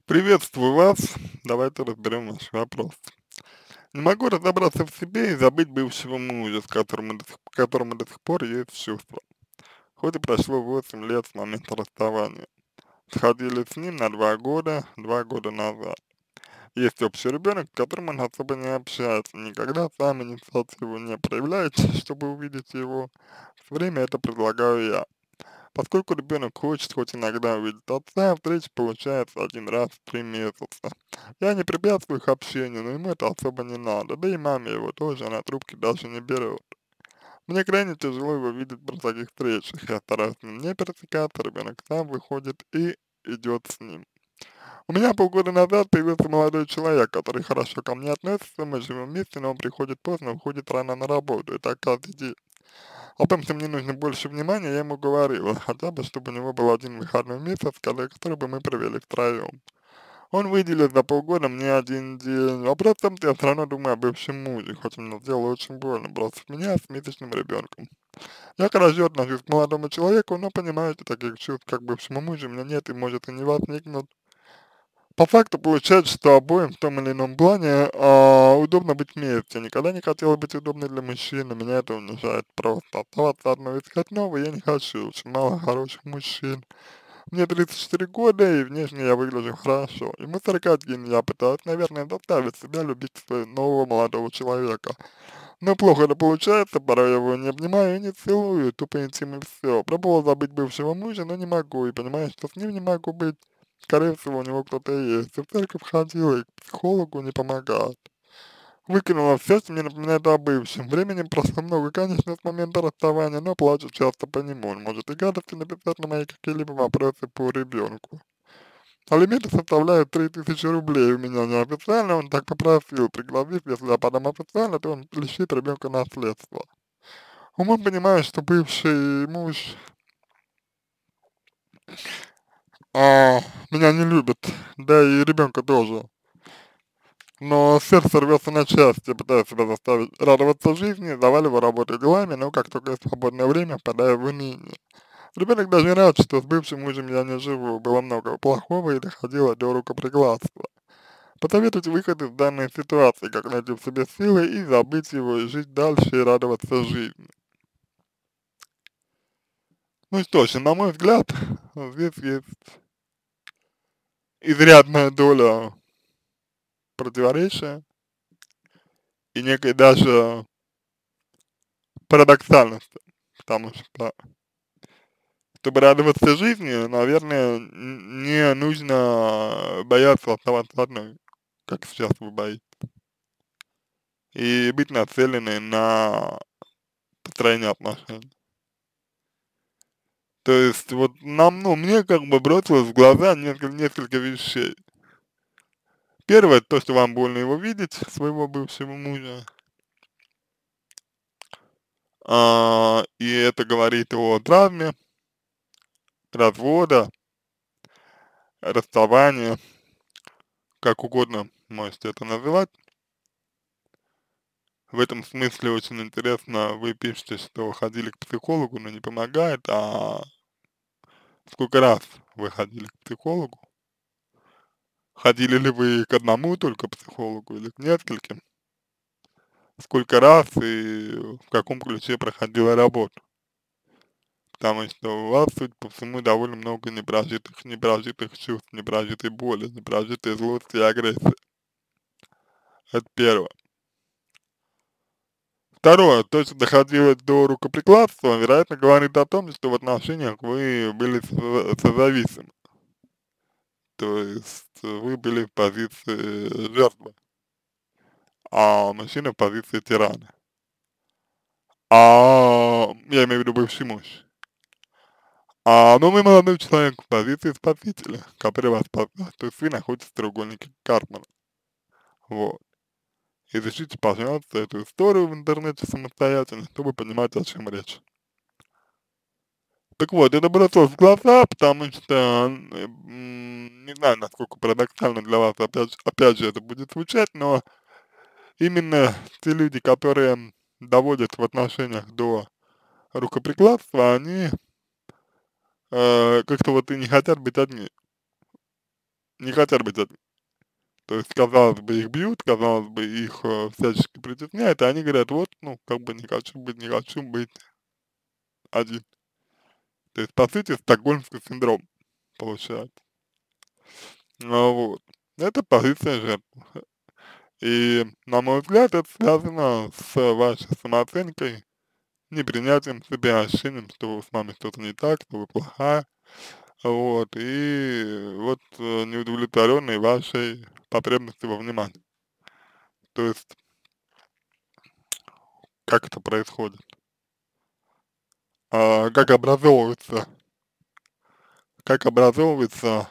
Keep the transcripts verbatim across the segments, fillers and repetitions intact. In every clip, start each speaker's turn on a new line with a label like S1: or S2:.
S1: Приветствую вас. Давайте разберем ваш вопрос. Не могу разобраться в себе и забыть бывшего мужа, с которым мы до сих, которому до сих пор есть чувства. Хоть и прошло восемь лет с момента расставания. Сходили с ним на два года, два года назад. Есть общий ребенок, с которым он особо не общается, никогда сам инициативу не проявляет, чтобы увидеть его. Все время это предлагаю я. Поскольку ребенок хочет хоть иногда увидеть отца, встреча получается один раз в три месяца. Я не препятствую их общению, но ему это особо не надо, да и маме его тоже, она трубки даже не берет. Мне крайне тяжело его видеть при таких встречах, я стараюсь с ним не пересекаться, ребенок сам выходит и идет с ним. У меня полгода назад появился молодой человек, который хорошо ко мне относится, мы живем вместе, но он приходит поздно, уходит рано на работу, и так каждый день. О том, что мне нужно больше внимания, я ему говорила, хотя бы, чтобы у него был один выходной месяц, который, который бы мы провели втроем. Он выделил за полгода мне один день. Вопрос в том, что я все равно думаю о бывшем муже, хоть он мне сделал очень больно, бросив меня с месячным ребенком. Я хорошо отношусь к молодому человеку, но понимаю, что таких чувств, как бывшему мужу, у меня нет и может и не возникнуть. По факту получается, что обоим в том или ином плане а, удобно быть вместе. Никогда не хотела быть удобной для мужчины, меня это унижает просто. Оставаться одной, искать нового я не хочу, очень мало хороших мужчин. Мне тридцать четыре года, и внешне я выгляжу хорошо. Ему сорок один, я пытаюсь, наверное, заставить себя любить своего нового молодого человека. Но плохо это получается, порой я его не обнимаю и не целую, тупо интим и все. Пробовал забыть бывшего мужа, но не могу, и понимаю, что с ним не могу быть. Скорее всего, у него кто-то есть. И в церковь ходила, и к психологу не помогает. Выкинула все, что мне напоминает о бывшем. Времени прошло много, конечно, с момента расставания, но плачу часто по нему. Он может и гадости написать на мои какие-либо вопросы по ребенку. Алименты составляют три тысячи рублей у меня неофициально, он так попросил, пригласив, если я подам официально, то он лишит ребенка наследства. Умом понимаю, что бывший муж а, меня не любит, да и ребенка тоже. Но сердце рвется на части, пытаюсь себя заставить радоваться жизни, заваливаю работой делами, но как только есть свободное время, впадаю в уныние. Ребенок даже не рад, что с бывшим мужем я не живу, было много плохого и доходило до рукоприкладства. Посоветуйте выход из данной ситуации, как найти в себе силы и забыть его, и жить дальше, и радоваться жизни. Ну что ж, на мой взгляд, здесь есть изрядная доля противоречия и некой даже парадоксальности, потому что, чтобы радоваться жизни, наверное, н- не нужно бояться оставаться одной, как сейчас вы боитесь, и быть нацеленной на построение отношений. То есть вот нам, ну, мне как бы бросилось в глаза несколько, несколько вещей. Первое, то, что вам больно его видеть, своего бывшего мужа, а, и это говорит о травме, развода, расставания, как угодно можете это называть. В этом смысле очень интересно, вы пишете, что ходили к психологу, но не помогает, а сколько раз вы ходили к психологу? Ходили ли вы к одному только психологу или к нескольким? Сколько раз и в каком ключе проходила работа? Потому что у вас, судя по всему, довольно много непрожитых, непрожитых чувств, непрожитой боли, непрожитой злости и агрессии. Это первое. Второе, то, что доходило до рукоприкладства, вероятно, говорит о том, что в отношениях вы были со- созависимы. То есть вы были в позиции жертвы, а мужчина в позиции тирана. А я имею в виду бывший муж. А новый молодой человек в позиции спасителя, который вас спасает. То есть вы находитесь в треугольнике Карпмана. Вот. Изучите, пожалуйста, эту историю в интернете самостоятельно, чтобы понимать, о чем речь. Так вот, это бросилось в глаза, потому что, м, не знаю, насколько парадоксально для вас, опять, опять же, это будет звучать, но именно те люди, которые доводят в отношениях до рукоприкладства, они э, как-то вот и не хотят быть одни, не хотят быть одни. То есть, казалось бы, их бьют, казалось бы, их э, всячески притесняют, и они говорят, вот, ну, как бы не хочу быть, не хочу быть один. То есть, по сути, стокгольмский синдром получается. Ну, вот. Это позиция жертвы. И, на мой взгляд, это связано с вашей самооценкой, непринятием себя, ощущением, что с вами что-то не так, что вы плохая, вот, и вот э, неудовлетворенной вашей потребностью во внимании. То есть, как это происходит? А, как образовывается, как образовывается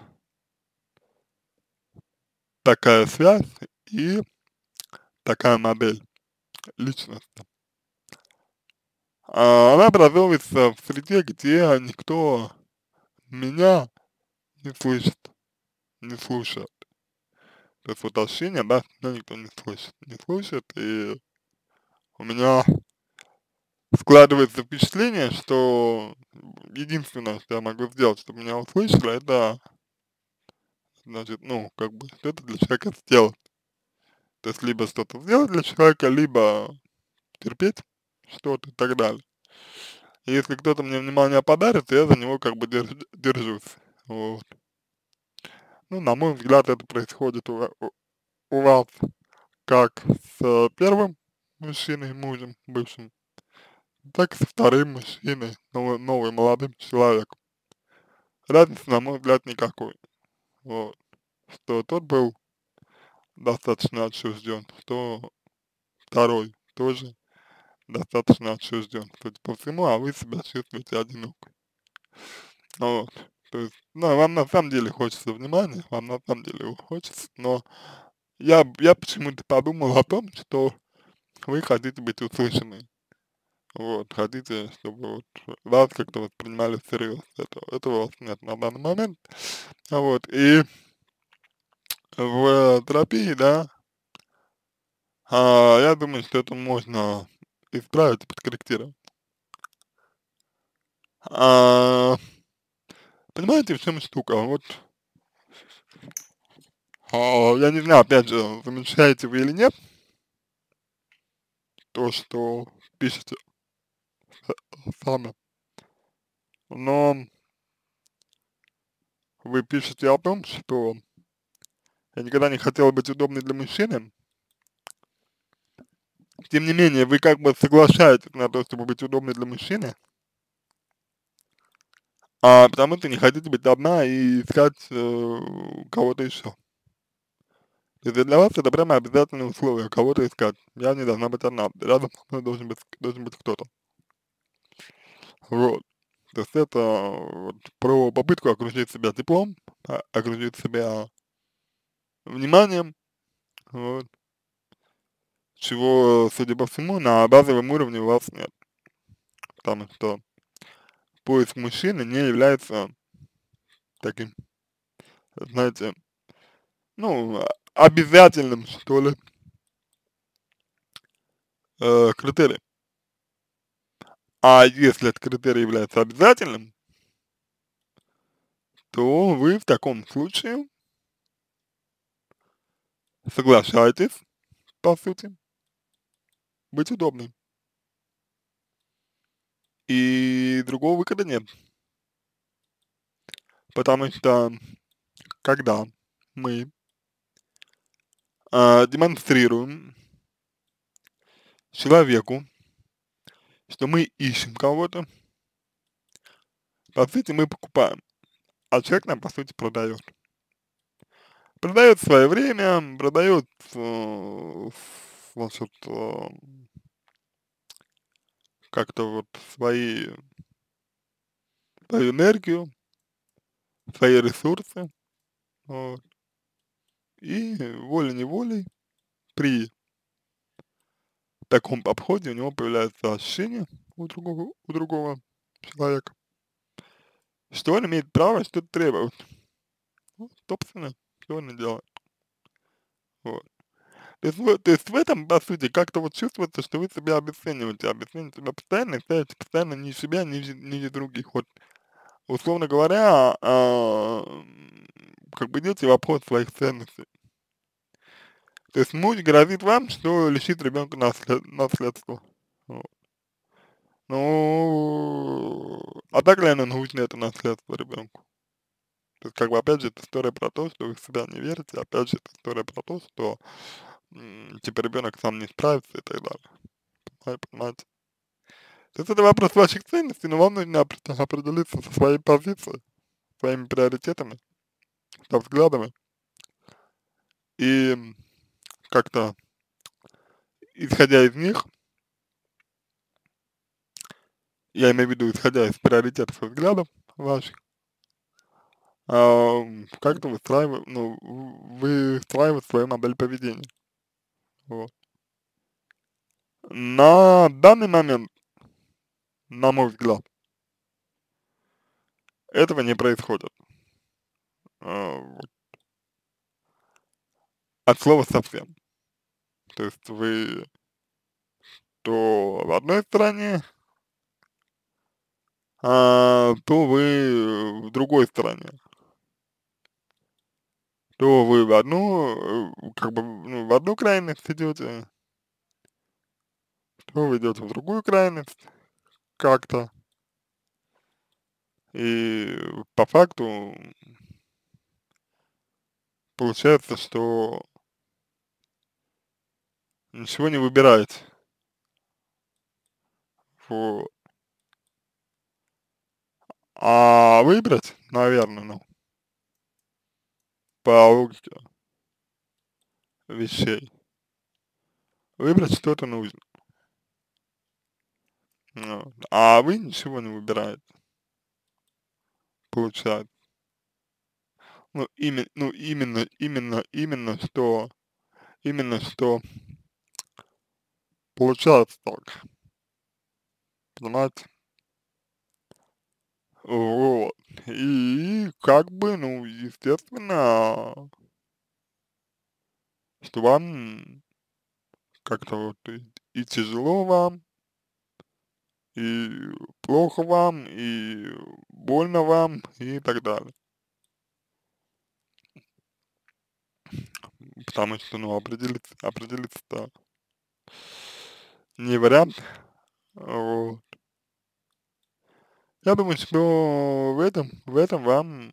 S1: такая связь и такая модель личности? А, она образовывается в среде, где никто меня не слышит, не слушает. То есть вот ощущение, да, меня никто не слышит, не слышит, и у меня складывается впечатление, что единственное, что я могу сделать, чтобы меня услышали, это, значит, ну, как бы, что-то для человека сделать. То есть либо что-то сделать для человека, либо терпеть что-то и так далее. И если кто-то мне внимание подарит, то я за него как бы держ, держусь. Вот. Ну, на мой взгляд, это происходит у, ва- у, у вас как с первым мужчиной, мужем, бывшим, так и со вторым мужчиной, новым, новым молодым человеком. Разницы, на мой взгляд, никакой. Вот. Что тот был достаточно отчужден, что второй тоже достаточно отчужден, судя по всему, а вы себя чувствуете одиноко. Вот. То есть, ну, вам на самом деле хочется внимания, вам на самом деле его хочется, но я, я почему-то подумал о том, что вы хотите быть услышаны. Вот, хотите, чтобы вот вас как-то воспринимали всерьез. Это, этого у вас нет на данный момент. А вот, и в терапии, да, а, я думаю, что это можно исправить и подкорректировать. А, понимаете, в чем штука? Вот, а, я не знаю, опять же, замечаете вы или нет, то, что пишете сами, но вы пишете о том, что я никогда не хотела быть удобной для мужчины, тем не менее, вы как бы соглашаетесь на то, чтобы быть удобной для мужчины, а потому что не хотите быть одна и искать э, кого-то еще. То есть для вас это прямо обязательное условие, кого-то искать. Я не должна быть одна, рядом со мной должен быть, должен быть кто-то. Вот. То есть это вот про попытку окружить себя теплом, а- окружить себя вниманием, вот, чего, судя по всему, на базовом уровне у вас нет. Потому что поиск мужчины не является таким, знаете, ну, а- обязательным, что ли, э, критерием. А если этот критерий является обязательным, то вы в таком случае соглашаетесь, по сути, быть удобным. И другого выхода нет. Потому что когда мы а, демонстрируем человеку, что мы ищем кого-то, по сути, мы покупаем, а человек нам, по сути, продает. Продает свое время, продает, э, значит, э, как-то вот свои, свою энергию, свои ресурсы, вот. И волей-неволей при таком подходе у него появляется ощущение у другого, у другого человека, что он имеет право что-то требовать. Ну, собственно, что он и делает. Вот. То есть, в, то есть в этом, по сути, как-то вот чувствуется, что вы себя обесцениваете, обесцениваете себя постоянно и ставите постоянно ниже себя, ниже, ниже других. Вот, условно говоря, а, как бы идете в обход своих ценностей. То есть муж грозит вам, что лишит ребенка наслед, наследства. Вот. Ну, а так ли оно нужно, это наследство ребенку? То есть, как бы, опять же, это история про то, что вы в себя не верите, опять же, это история про то, что, м, типа, ребенок сам не справится и так далее. Понимаете? Понимаете? То есть это вопрос ваших ценностей, но вам нужно опре- определиться со своей позицией, своими приоритетами, со взглядами и как-то, исходя из них, я имею в виду, исходя из приоритетов и взглядов ваших, ам, как-то выстраивать, ну, в- выстраивать свою модель поведения. Вот. На данный момент, на мой взгляд, этого не происходит. А, вот. От слова совсем. То есть вы то в одной стране, а, то вы в другой стране. То вы в одну, э, как бы, ну, в одну крайность идете, то вы идете в другую крайность как-то. И по факту получается, что ничего не выбираете. Вот. А выбрать, наверное, ну, по логике вещей, выбрать что-то нужно. Вот. А вы ничего не выбираете, получается. Ну, именно, ну, именно, именно, именно что, именно что получается так, понимаете? Вот. И как бы, ну, естественно, что вам как-то вот и, и тяжело вам, и плохо вам, и больно вам, и так далее. Потому что, ну, определиться, определиться-то не вариант. Вот. Я думаю, что в этом, в этом вам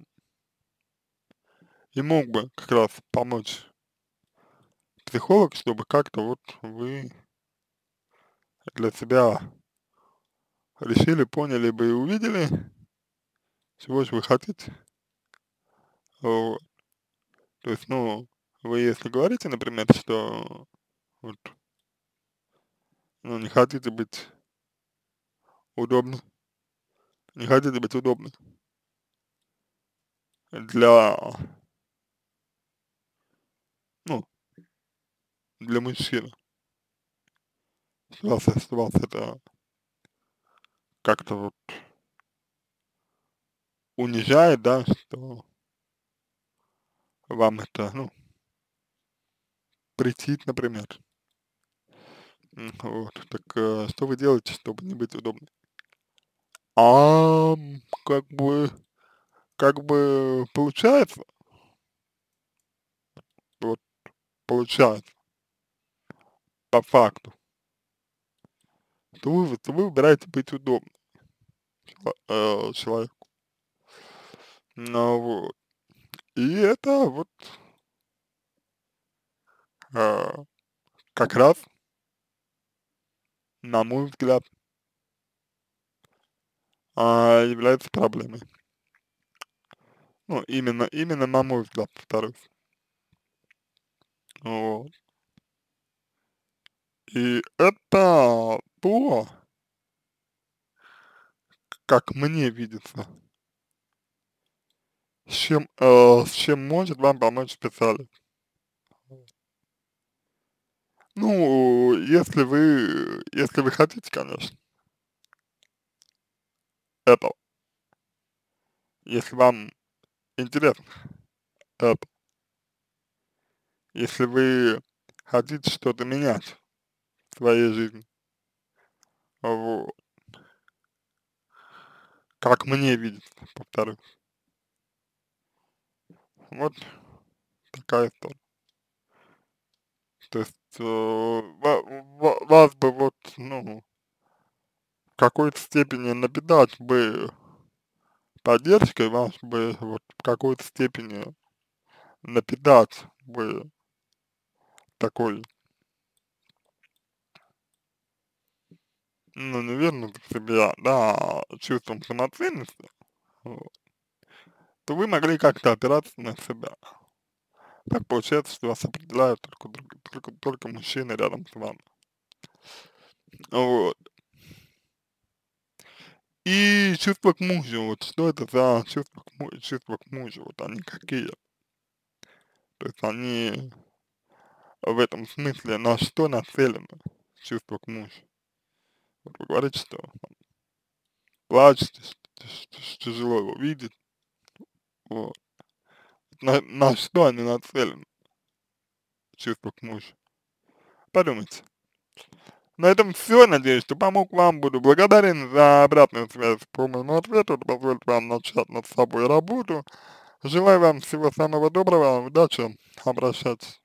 S1: и мог бы как раз помочь психолог, чтобы как-то вот вы для себя решили, поняли бы и увидели, чего же вы хотите. Вот. То есть, ну, вы если говорите, например, что вот, ну, не хотите быть удобны, не хотите быть удобны для, ну, для мужчины, что вас, что вас это как-то вот унижает, да, что вам это, ну, претит, например. М, Вот, так э, что вы делаете, чтобы не быть удобным? А, м, как бы, как бы получается, вот получается, по факту, то вы, то вы выбираете быть удобным чело- э, человеку. Ну, вот. И это вот э, как раз, на мой взгляд, а, является проблемой. Ну, именно, именно на мой взгляд, повторюсь. Вот. И это то, как мне видится, с чем, э, с чем может вам помочь специалист. Ну, если вы, если вы хотите, конечно, этого, если вам интересно это, если вы хотите что-то менять в своей жизни, вот, как мне видится, повторю, Вот такая история. То есть, э, ва ва вас бы вот, ну, в какой-то степени напитать бы поддержкой, вас бы вот в какой-то степени напитать бы такой, ну, неуверенностью в себе, да, чувством самоценности, вот, то вы могли как-то опираться на себя. Так получается, что вас определяют только, друг- только, только мужчины рядом с вами. Вот. И чувства к мужу, вот что это за чувства к, му- чувства к мужу, вот они какие? То есть они в этом смысле на что нацелены, чувства к мужу? Вот вы говорите, что плачете, что, что- что тяжело его видеть, вот. На, на что они нацелены, чувства к мужу? Подумайте. На этом все. Надеюсь, что помог вам. Буду благодарен за обратную связь по моему ответу. Это позволит вам начать над собой работу. Желаю вам всего самого доброго. Удачи. Обращайтесь.